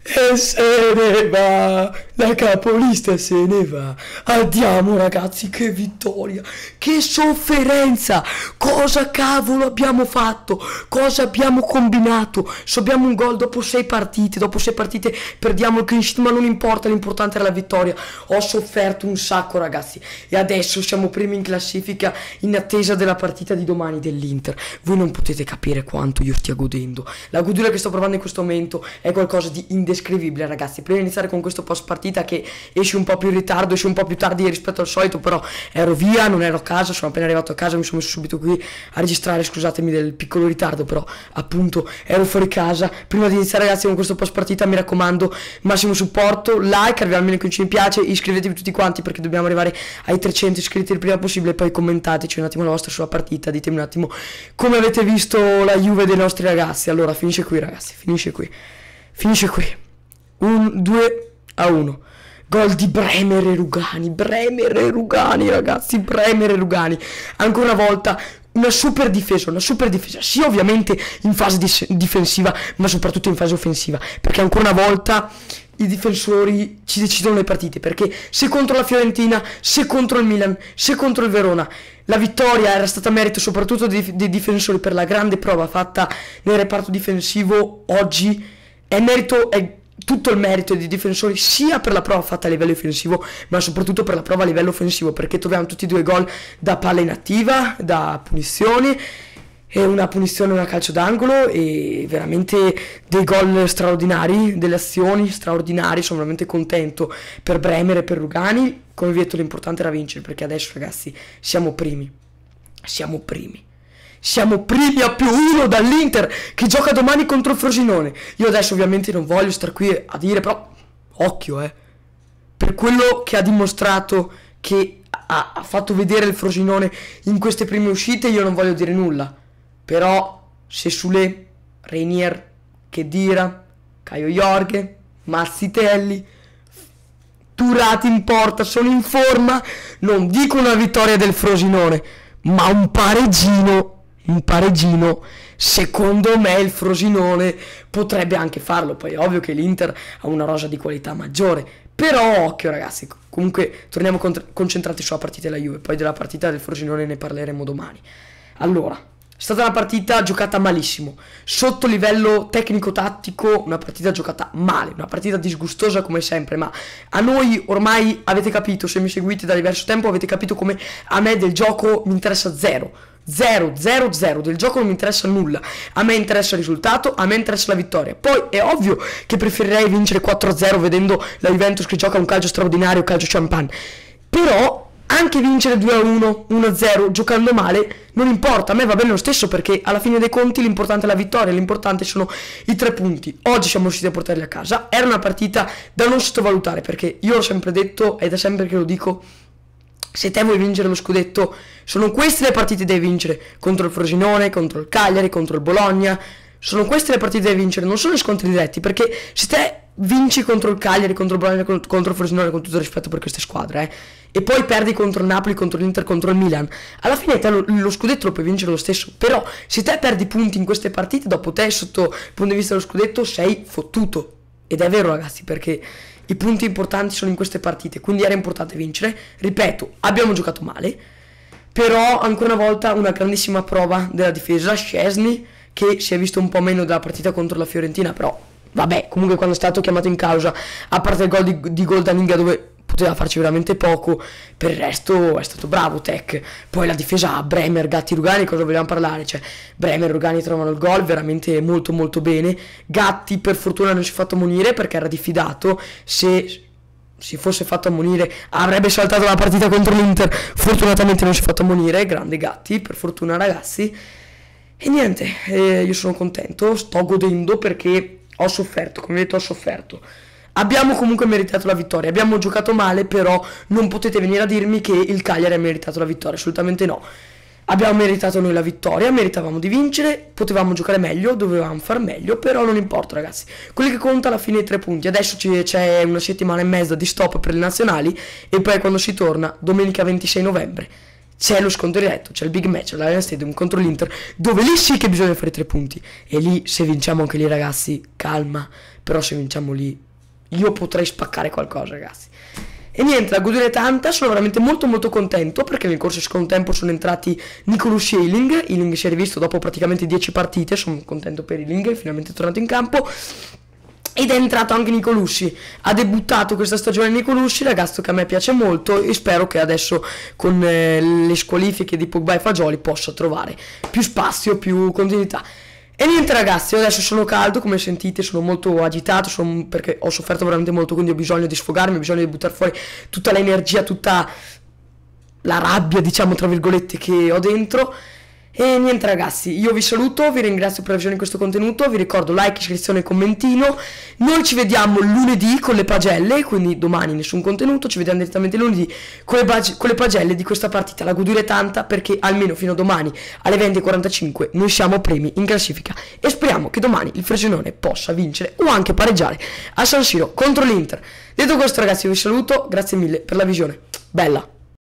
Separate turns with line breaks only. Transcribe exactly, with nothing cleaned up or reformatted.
E se ne va, la capolista se ne va. Andiamo ragazzi, che vittoria, che sofferenza. Cosa cavolo abbiamo fatto? Cosa abbiamo combinato? Subiamo un gol dopo sei partite, dopo sei partite perdiamo il clean sheet, ma non importa, l'importante era la vittoria. Ho sofferto un sacco ragazzi e adesso siamo primi in classifica in attesa della partita di domani dell'Inter. Voi non potete capire quanto io stia godendo. La goduria che sto provando in questo momento è qualcosa di indescrivibile ragazzi. Prima di iniziare con questo post partita che esce un po' più in ritardo, esce un po' più tardi rispetto al solito, però ero via, non ero a casa, sono appena arrivato a casa, mi sono messo subito qui a registrare, scusatemi del piccolo ritardo, però appunto ero fuori casa. Prima di iniziare ragazzi con questo post partita mi raccomando massimo supporto, like, arriviamo almeno che ci piace, iscrivetevi tutti quanti perché dobbiamo arrivare ai trecento iscritti il prima possibile, poi commentateci un attimo la vostra sulla partita, ditemi un attimo come avete visto la Juve dei nostri ragazzi. Allora finisce qui ragazzi, finisce qui, finisce qui, un due a uno. Gol di Bremer e Rugani, Bremer e Rugani ragazzi, Bremer e Rugani. Ancora una volta una super difesa, una super difesa, sì ovviamente in fase dis- difensiva, ma soprattutto in fase offensiva, perché ancora una volta i difensori ci decidono le partite, perché se contro la Fiorentina, se contro il Milan, se contro il Verona, la vittoria era stata merito soprattutto dei, dei difensori per la grande prova fatta nel reparto difensivo, oggi è merito, è tutto il merito dei difensori sia per la prova fatta a livello offensivo ma soprattutto per la prova a livello offensivo, perché troviamo tutti e due gol da palla inattiva, da punizioni, e una punizione e una calcio d'angolo, e veramente dei gol straordinari, delle azioni straordinarie. Sono veramente contento per Bremer e per Rugani. Come vi ho detto, l'importante era vincere, perché adesso ragazzi siamo primi, siamo primi Siamo primi a più uno dall'Inter che gioca domani contro il Frosinone. Io adesso ovviamente non voglio star qui a dire, però occhio eh per quello che ha dimostrato, che ha, ha fatto vedere il Frosinone in queste prime uscite. Io non voglio dire nulla, però se Sule, Reinier, Khedira, Caio Jorge, Mazzitelli, Turati in porta sono in forma, non dico una vittoria del Frosinone, ma un pareggino un pareggino secondo me il Frosinone potrebbe anche farlo. Poi è ovvio che l'Inter ha una rosa di qualità maggiore, però occhio ragazzi. Comunque torniamo concentrati sulla partita della Juve, poi della partita del Frosinone ne parleremo domani. Allora, è stata una partita giocata malissimo, sotto livello tecnico-tattico, una partita giocata male, una partita disgustosa come sempre, ma a noi ormai avete capito, se mi seguite da diverso tempo avete capito come a me del gioco mi interessa zero. Zero, zero, zero, del gioco non mi interessa nulla. A me interessa il risultato, a me interessa la vittoria. Poi è ovvio che preferirei vincere quattro a zero vedendo la Juventus che gioca un calcio straordinario, calcio champagne, però anche vincere due a uno, uno a zero giocando male non importa, a me va bene lo stesso, perché alla fine dei conti l'importante è la vittoria, l'importante sono i tre punti. Oggi siamo riusciti a portarli a casa. Era una partita da non sottovalutare, perché io l'ho sempre detto ed è sempre che lo dico: se te vuoi vincere lo scudetto, sono queste le partite da vincere, contro il Frosinone, contro il Cagliari, contro il Bologna. Sono queste le partite da vincere, non sono gli scontri diretti, perché se te vinci contro il Cagliari, contro il Bologna, contro il Frosinone, con tutto il rispetto per queste squadre, eh, e poi perdi contro il Napoli, contro l'Inter, contro il Milan, alla fine te lo, lo scudetto lo puoi vincere lo stesso. Però se te perdi punti in queste partite, dopo te sotto il punto di vista dello scudetto sei fottuto. Ed è vero ragazzi, perché i punti importanti sono in queste partite, quindi era importante vincere. Ripeto, abbiamo giocato male, però ancora una volta una grandissima prova della difesa. Szczesny, che si è visto un po' meno dalla partita contro la Fiorentina, però vabbè, comunque quando è stato chiamato in causa, a parte il gol di, di Goldaninga dove poteva farci veramente poco, per il resto è stato bravo Tech. Poi la difesa, Bremer, Gatti, Rugani, cosa vogliamo parlare? Cioè Bremer e Rugani trovano il gol veramente molto molto bene. Gatti per fortuna non si è fatto ammonire perché era diffidato, se si fosse fatto ammonire avrebbe saltato la partita contro l'Inter, fortunatamente non si è fatto ammonire, grande Gatti, per fortuna ragazzi. E niente, eh, io sono contento, sto godendo perché ho sofferto, come vedete ho sofferto. Abbiamo comunque meritato la vittoria, abbiamo giocato male, però non potete venire a dirmi che il Cagliari ha meritato la vittoria, assolutamente no. Abbiamo meritato noi la vittoria, meritavamo di vincere, potevamo giocare meglio, dovevamo far meglio, però non importa ragazzi. Quello che conta alla fine è i tre punti. Adesso c'è una settimana e mezza di stop per le nazionali e poi quando si torna, domenica ventisei novembre, c'è lo scontro diretto, c'è il big match all'Allianz Stadium contro l'Inter, dove lì sì che bisogna fare tre punti, e lì se vinciamo anche lì ragazzi, calma, però se vinciamo lì io potrei spaccare qualcosa ragazzi. E niente, la godere tanta, sono veramente molto molto contento perché nel corso del secondo tempo sono entrati Nicolussi e Ealing. Ealing si è rivisto dopo praticamente dieci partite, sono contento per Ealing, finalmente è tornato in campo. Ed è entrato anche Nicolussi, ha debuttato questa stagione Nicolussi, ragazzo che a me piace molto, e spero che adesso con eh, le squalifiche di Pogba e Fagioli possa trovare più spazio, più continuità. E niente ragazzi, io adesso sono caldo, come sentite sono molto agitato, sono, perché ho sofferto veramente molto, quindi ho bisogno di sfogarmi, ho bisogno di buttare fuori tutta l'energia, tutta la rabbia, diciamo tra virgolette, che ho dentro. E niente ragazzi, io vi saluto, vi ringrazio per la visione di questo contenuto, vi ricordo like, iscrizione e commentino. Noi ci vediamo lunedì con le pagelle, quindi domani nessun contenuto, ci vediamo direttamente lunedì con le, con le pagelle di questa partita. La godere tanta perché almeno fino a domani alle venti e quarantacinque noi siamo primi in classifica e speriamo che domani il Frosinone possa vincere o anche pareggiare a San Siro contro l'Inter. Detto questo ragazzi, io vi saluto, grazie mille per la visione, bella.